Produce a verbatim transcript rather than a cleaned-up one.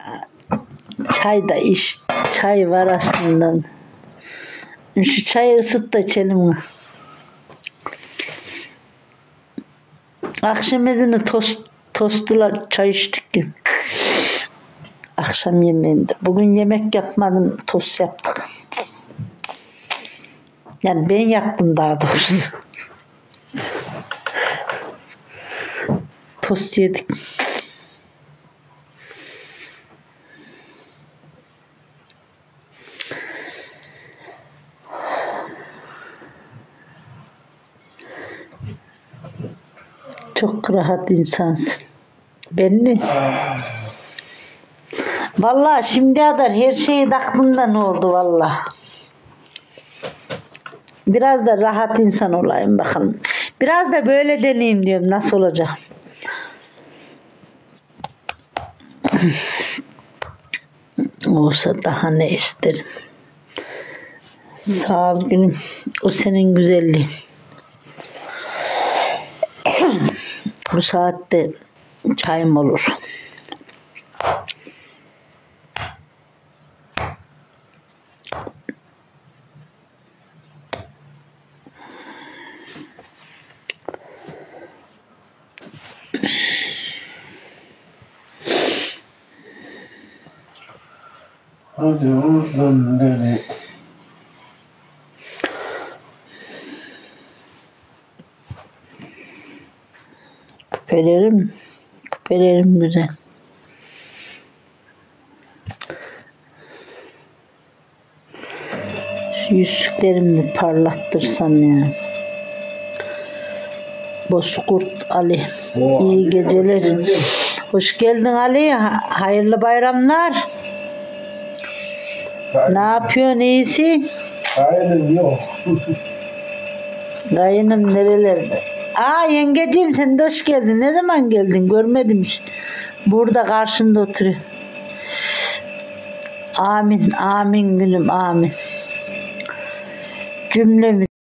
Çay da iç. Çay var aslında. Şu çayı ısıt da içelim. Akşam ezini tost, tostla çay içtik ki. Akşam yemeğinde. Bugün yemek yapmadım, tost yaptık. Yani ben yaptım daha doğrusu. Tost yedik. Çok rahat insansın. Ben mi? Vallahi şimdiye kadar her şeyi aklımdan oldu vallahi. Biraz da rahat insan olayım bakalım. Biraz da böyle deneyeyim diyorum. Nasıl olacak? Olsa daha ne isterim. Sağ ol günüm. O senin güzelliğin. Bu saatte çayım olur. Hadi uzun deli. Küpelerim, küpelerim güzel. Şu yüzüklerimi parlattırsam ya. Bozkurt Ali. Oo, İyi Ali, geceler. hoş geldin. Hoş geldin Ali. Ha- hayırlı bayramlar. Ne yapıyorsun? İyisin? Aynen yok. Dayınım nerelerde? Aa yengeciğim sen de hoş geldin. Ne zaman geldin? Görmedim hiç. Burada karşımda oturuyor. Amin, amin gülüm, amin. Cümlemiz